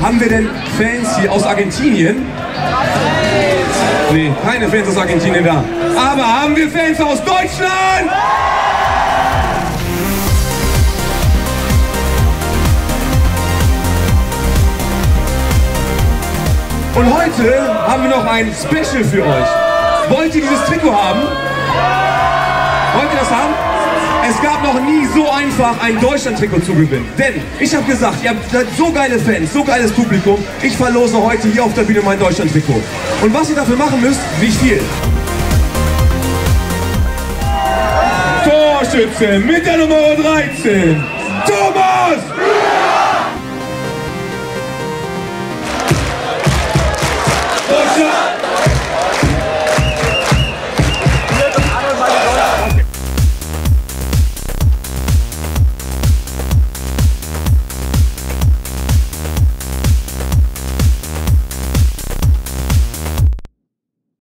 Haben wir denn Fans hier aus Argentinien? Nee, keine Fans aus Argentinien da. Aber haben wir Fans aus Deutschland? Und heute haben wir noch ein Special für euch. Wollt ihr dieses Trikot haben? Wollt ihr das haben? Es gab noch nie so einfach ein Deutschland-Trikot zu gewinnen. Denn ich habe gesagt, ihr habt so geile Fans, so geiles Publikum. Ich verlose heute hier auf der Bühne mein Deutschland-Trikot. Und was ihr dafür machen müsst, nicht viel. Torschütze mit der Nummer 13, Thomas! Deutschland!